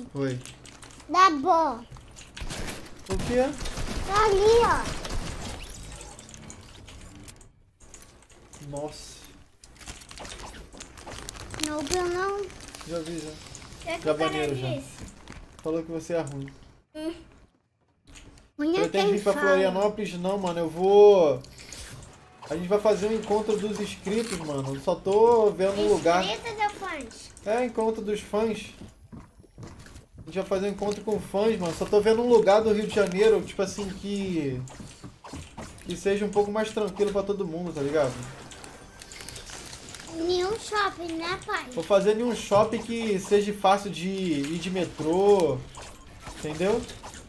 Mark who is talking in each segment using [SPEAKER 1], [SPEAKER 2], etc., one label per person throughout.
[SPEAKER 1] Oi.
[SPEAKER 2] Dá bom.
[SPEAKER 1] O quê?
[SPEAKER 2] Tá ali, ó.
[SPEAKER 1] Nossa.
[SPEAKER 2] Não viu, não?
[SPEAKER 1] Já vi, já.
[SPEAKER 3] O que o cara
[SPEAKER 1] Gabaneiro já.
[SPEAKER 3] disse?
[SPEAKER 1] Falou que você é ruim.
[SPEAKER 2] Mulher
[SPEAKER 1] Pretende
[SPEAKER 2] quem
[SPEAKER 1] vir pra
[SPEAKER 2] fala.
[SPEAKER 1] Florianópolis? Não, mano. Eu vou... A gente vai fazer um encontro dos inscritos, mano. Eu só tô vendo um lugar.
[SPEAKER 3] Inscritos ou fãs?
[SPEAKER 1] É, encontro dos fãs. A gente vai fazer um encontro com fãs, mano. Só tô vendo um lugar do Rio de Janeiro, tipo assim, que seja um pouco mais tranquilo pra todo mundo, tá ligado?
[SPEAKER 2] Nenhum shopping, né, pai?
[SPEAKER 1] Vou fazer em um shopping que seja fácil de ir de metrô, entendeu?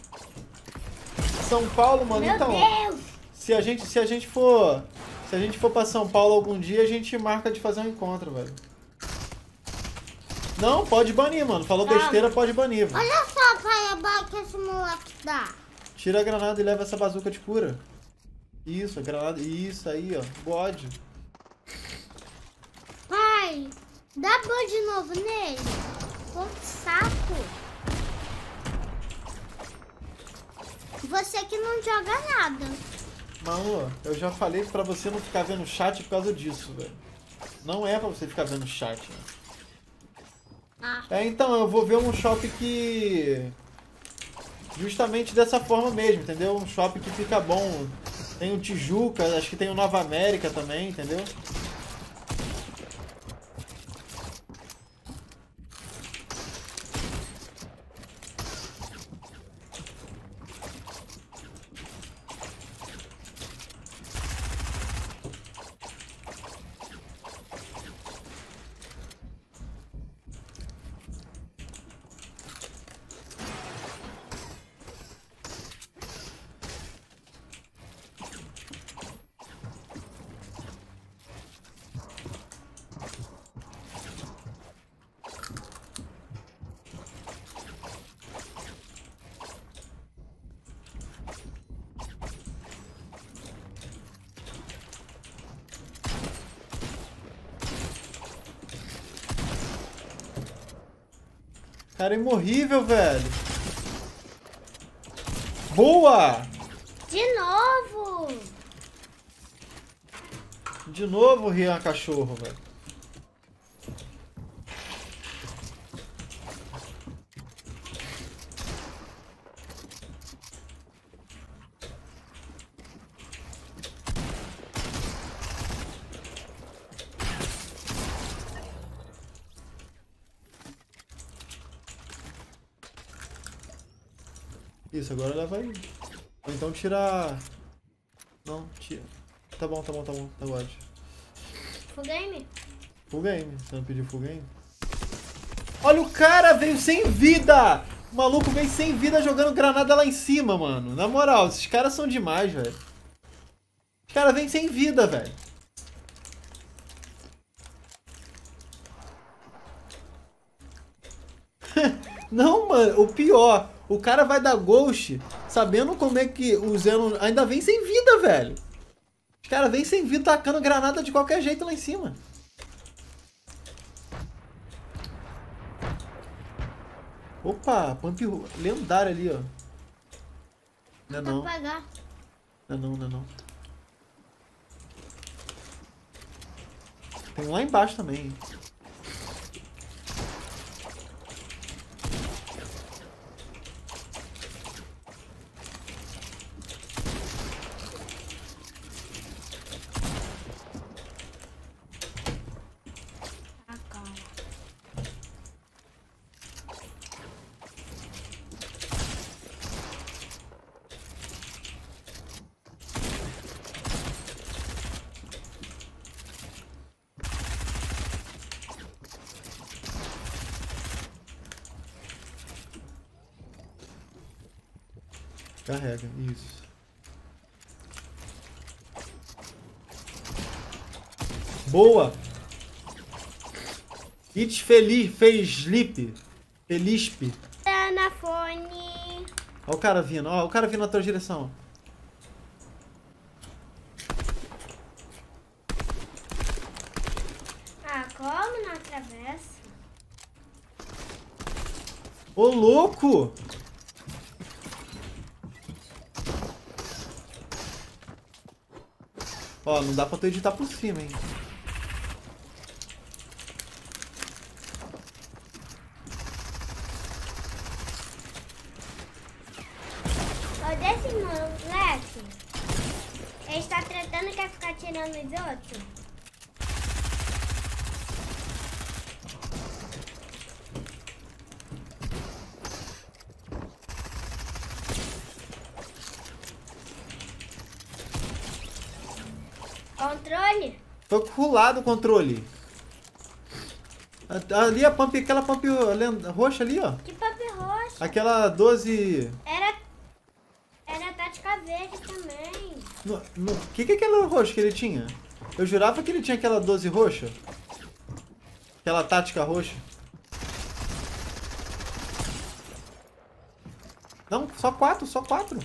[SPEAKER 1] São Paulo, mano,
[SPEAKER 3] Meu
[SPEAKER 1] então,
[SPEAKER 3] Deus!
[SPEAKER 1] se a gente for pra São Paulo algum dia, a gente marca de fazer um encontro, velho. Não, pode banir, mano. Falou besteira, pode banir, velho.
[SPEAKER 2] Olha só, pai, a bala que esse moleque dá.
[SPEAKER 1] Tira a granada e leva essa bazuca de cura. Isso, a granada, isso aí, ó, bode.
[SPEAKER 2] Pai, dá bom de novo nele. Pô, que saco. Você que não joga nada.
[SPEAKER 1] Mano, eu já falei pra você não ficar vendo chat por causa disso, velho. Não é pra você ficar vendo chat, né?
[SPEAKER 2] Ah.
[SPEAKER 1] É, então, eu vou ver um shopping que... Justamente dessa forma mesmo, entendeu? Um shopping que fica bom. Tem o Tijuca, acho que tem o Nova América também, entendeu? Cara, imorrível, velho. Boa!
[SPEAKER 3] De novo!
[SPEAKER 1] De novo, Rian cachorro, velho. Isso, agora leva aí. Ou então tira... Não, tira. Tá bom, tá bom, tá bom. Agora.
[SPEAKER 3] Full game?
[SPEAKER 1] Full game. Você não pediu full game? Olha, o cara veio sem vida! O maluco veio sem vida jogando granada lá em cima, mano. Na moral, esses caras são demais, velho. Os caras vêm sem vida, velho. Não, mano, o pior. O cara vai dar ghost sabendo como é que o Zeno ainda vem sem vida, velho. Os caras vêm sem vida tacando granada de qualquer jeito lá em cima. Opa, pump lendário ali, ó. Não é
[SPEAKER 2] Dá
[SPEAKER 1] não.
[SPEAKER 2] pra pagar.
[SPEAKER 1] Não é não, não é não. Tem um lá embaixo também. Carrega, isso. Boa! It feliz, fez sleep. Felispe.
[SPEAKER 3] Tá na fone.
[SPEAKER 1] Olha o cara vindo, ó, o cara vindo na tua direção.
[SPEAKER 3] Ah, como não atravessa?
[SPEAKER 1] Ô, louco! Ó, não dá pra tu editar por cima, hein?
[SPEAKER 3] Ó, desse moleque, ele está tretando e quer ficar tirando os outros. Controle?
[SPEAKER 1] Foi pro lado o controle. Ali a pump, aquela pump roxa ali, ó.
[SPEAKER 3] Que papel roxo?
[SPEAKER 1] Aquela 12...
[SPEAKER 3] Era tática verde também.
[SPEAKER 1] Que é aquela roxa que ele tinha? Eu jurava que ele tinha aquela 12 roxa. Aquela tática roxa. Não, só 4, só 4.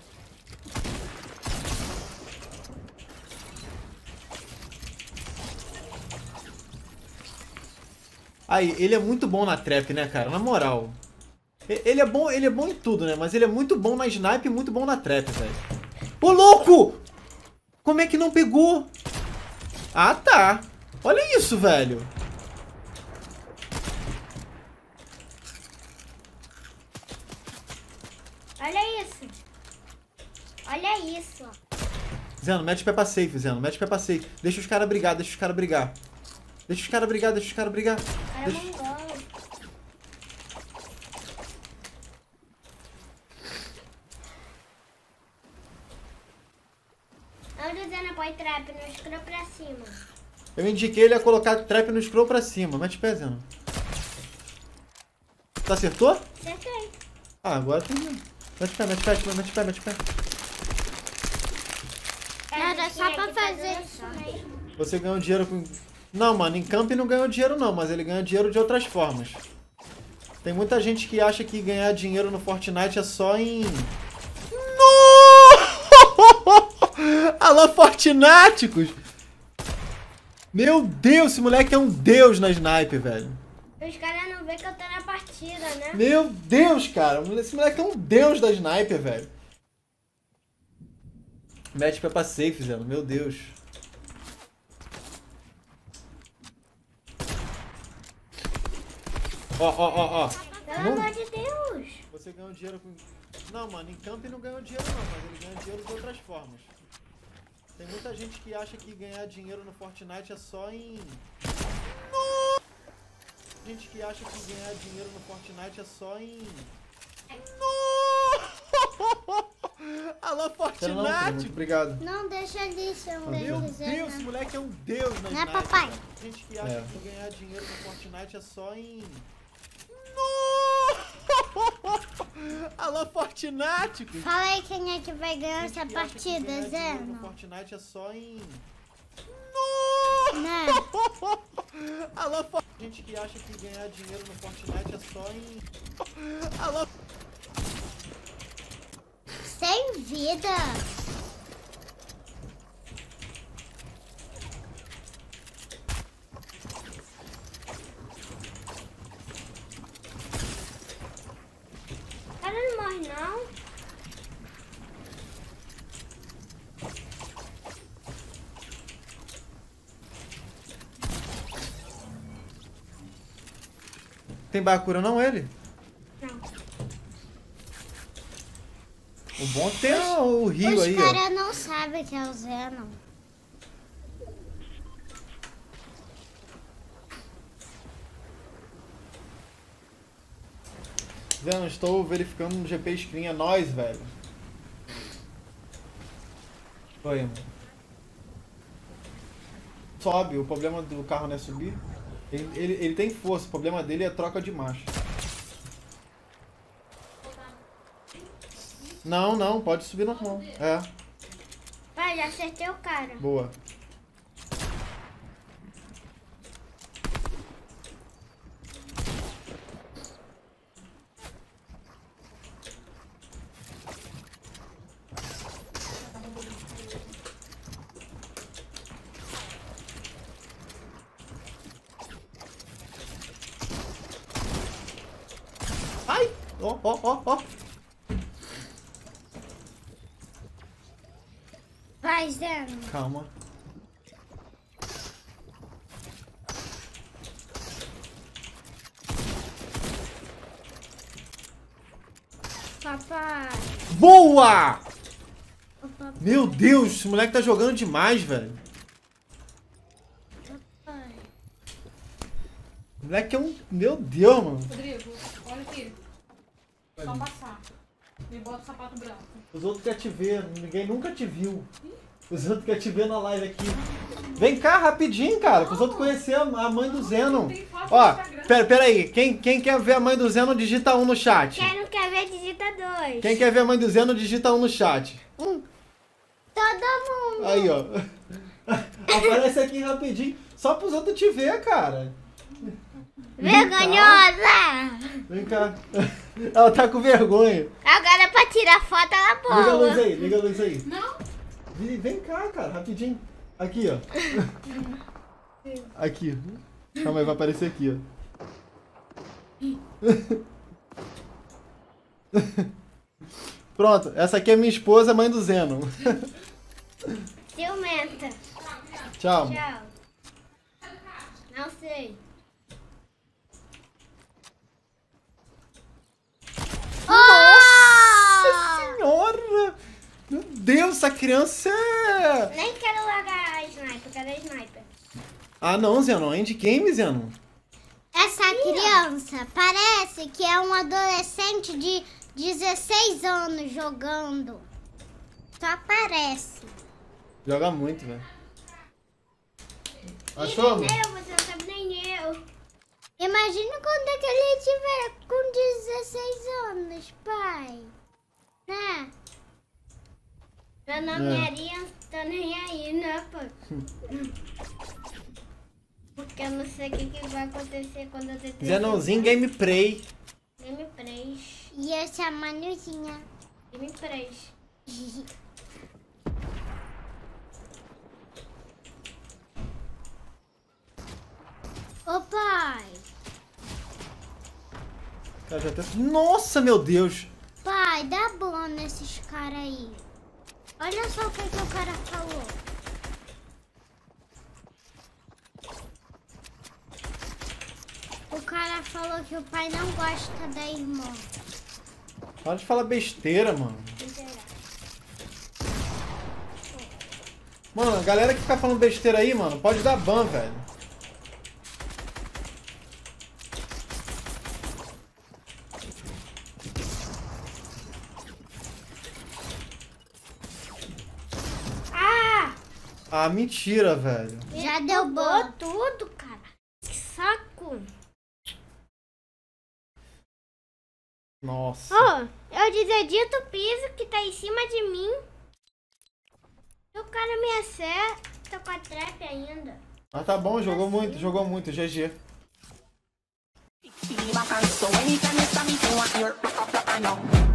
[SPEAKER 1] Aí, ele é muito bom na trap, né, cara? Na moral. Ele é bom em tudo, né? Mas ele é muito bom na snipe e muito bom na trap, velho. Ô, louco! Como é que não pegou? Ah, tá. Olha isso, velho.
[SPEAKER 3] Olha isso. Olha isso.
[SPEAKER 1] Zeno, mete Peppa safe, Zeno. Mete Peppa safe. Deixa os caras brigar, deixa os caras brigar. Deixa os caras brigar, deixa os caras brigar.
[SPEAKER 3] Cara mongol. Onde o Zena põe trap no escuro pra cima.
[SPEAKER 1] Eu indiquei ele a colocar trap no scroll pra cima. Mete pé, Zeno. Tu acertou?
[SPEAKER 3] Acertei.
[SPEAKER 1] Ah, agora tem... Mete pé, mete pé, mete pé, mete pé.
[SPEAKER 2] Era só pra fazer isso
[SPEAKER 3] mesmo.
[SPEAKER 1] Você ganhou dinheiro com... Não, mano, em camp não ganhou dinheiro não, mas ele ganhou dinheiro de outras formas. Tem muita gente que acha que ganhar dinheiro no Fortnite é só em... Alô, Fortnáticos! Meu Deus, esse moleque é um deus na snipe, velho.
[SPEAKER 3] Os caras não veem que eu tô na partida, né?
[SPEAKER 1] Meu Deus, cara. Esse moleque é um deus da sniper, velho. Mete Peppa safe, Zeno. Meu Deus. Ó.
[SPEAKER 3] Pelo amor de Deus.
[SPEAKER 1] Você ganhou dinheiro com... Não, mano, em camp não ganhou dinheiro não, mas ele ganhou dinheiro de outras formas. Tem muita gente que acha que ganhar dinheiro no Fortnite é só em... Gente que acha que ganhar dinheiro no Fortnite é só em... Alô, Fortnite! Obrigado.
[SPEAKER 2] Não, deixa ali, seu
[SPEAKER 1] Meu
[SPEAKER 2] deus.
[SPEAKER 1] Deus, esse moleque é um deus na
[SPEAKER 2] Não é,
[SPEAKER 1] sniper.
[SPEAKER 2] papai?
[SPEAKER 1] Gente que acha que ganhar dinheiro no Fortnite é só em... Alô, Fortnite!
[SPEAKER 2] Fala aí quem é que vai ganhar essa
[SPEAKER 1] Gente que acha que
[SPEAKER 2] partida,
[SPEAKER 1] ganhar dinheiro no
[SPEAKER 2] Zeno.
[SPEAKER 1] Fortnite é só em...
[SPEAKER 2] Né?
[SPEAKER 1] Alô, gente que acha que ganhar dinheiro no Fortnite é só em... Alô...
[SPEAKER 2] Sem vida.
[SPEAKER 3] O cara não morre, não.
[SPEAKER 1] Tem Bakura não, ele?
[SPEAKER 3] Não.
[SPEAKER 1] O bom é que tem o Rio
[SPEAKER 2] Os
[SPEAKER 1] aí, ó.
[SPEAKER 2] caras não sabem que é o Zeno.
[SPEAKER 1] Zeno, estou verificando no GP Screen, é nóis, velho. Oi, mano. Sobe, o problema do carro não é subir. Ele tem força, o problema dele é troca de marcha. Não, pode subir normal. É,
[SPEAKER 3] Pai, já acertei o cara.
[SPEAKER 1] boa. Ai! Ó, ó, ó, ó.
[SPEAKER 2] Vai, Zeno.
[SPEAKER 1] Calma.
[SPEAKER 2] Papai.
[SPEAKER 1] Boa!
[SPEAKER 2] Ô, papai.
[SPEAKER 1] Meu Deus, esse moleque tá jogando demais, velho.
[SPEAKER 2] Papai.
[SPEAKER 1] O moleque é um... Meu Deus, mano.
[SPEAKER 4] Rodrigo, olha aqui. Só passar. Me bota o sapato branco.
[SPEAKER 1] Os outros querem te ver, ninguém nunca te viu. Os outros querem te ver na live aqui. Vem cá, rapidinho, cara, que os outros conhecer a mãe do Zenon.
[SPEAKER 4] Tem foto
[SPEAKER 1] Ó,
[SPEAKER 4] no Instagram.
[SPEAKER 1] pera aí, quem quer ver a mãe do Zenon, digita 1 no chat.
[SPEAKER 3] Quem não quer ver, digita 2.
[SPEAKER 1] Quem quer ver a mãe do Zenon, digita 1 no chat.
[SPEAKER 2] Todo mundo.
[SPEAKER 1] Aí, ó. Aparece aqui rapidinho, só pros outros te ver, cara.
[SPEAKER 2] Vergonhosa.
[SPEAKER 1] Vem cá. Ela tá com vergonha.
[SPEAKER 2] Agora pra tirar foto ela
[SPEAKER 1] Liga a luz
[SPEAKER 2] boa.
[SPEAKER 1] aí, liga a luz aí.
[SPEAKER 4] Não?
[SPEAKER 1] Vem cá, cara, rapidinho. Aqui, ó. Aqui. Calma aí, vai aparecer aqui, ó. Pronto, essa aqui é minha esposa, mãe do Zenon.
[SPEAKER 3] Ciumenta.
[SPEAKER 1] Tchau.
[SPEAKER 3] Tchau. Não sei.
[SPEAKER 1] Nossa senhora! Meu Deus, essa criança é...
[SPEAKER 3] Nem quero largar a sniper, quero a sniper.
[SPEAKER 1] Ah não, Zenon, endgame, Zenon.
[SPEAKER 2] Essa criança parece que é um adolescente de 16 anos jogando. Só parece.
[SPEAKER 1] Joga muito, velho. Achou?
[SPEAKER 3] Nem eu, você não sabe nem eu.
[SPEAKER 2] Imagina quando é que ele tiver com 16 anos, pai. Né?
[SPEAKER 3] Meu nome é Arian, tô nem aí, né, pai? Porque eu não sei o que vai acontecer quando eu ter
[SPEAKER 1] Zenonzinho gameplay.
[SPEAKER 3] Gameplay.
[SPEAKER 2] E essa é a Manuzinha.
[SPEAKER 3] Gameplay.
[SPEAKER 2] Ô, pai.
[SPEAKER 1] Cara, já tá... Nossa, meu Deus.
[SPEAKER 2] Pai, dá bom nesses caras aí. Olha só o que o cara falou. O cara falou que o pai não gosta da irmã.
[SPEAKER 1] Para de falar besteira, mano. Mano, a galera que fica falando besteira aí, mano, pode dar ban, velho.
[SPEAKER 3] Ah!
[SPEAKER 1] Ah, mentira, velho.
[SPEAKER 2] Já deu
[SPEAKER 3] Roubou
[SPEAKER 2] ban.
[SPEAKER 3] tudo, cara. Que saco.
[SPEAKER 1] Nossa.
[SPEAKER 3] Ô, eu desedito o piso que tá em cima de mim. O cara me acerta. Tô com a trap ainda.
[SPEAKER 1] Ah, tá bom, jogou muito, GG.
[SPEAKER 5] So anytime you stop me, you want your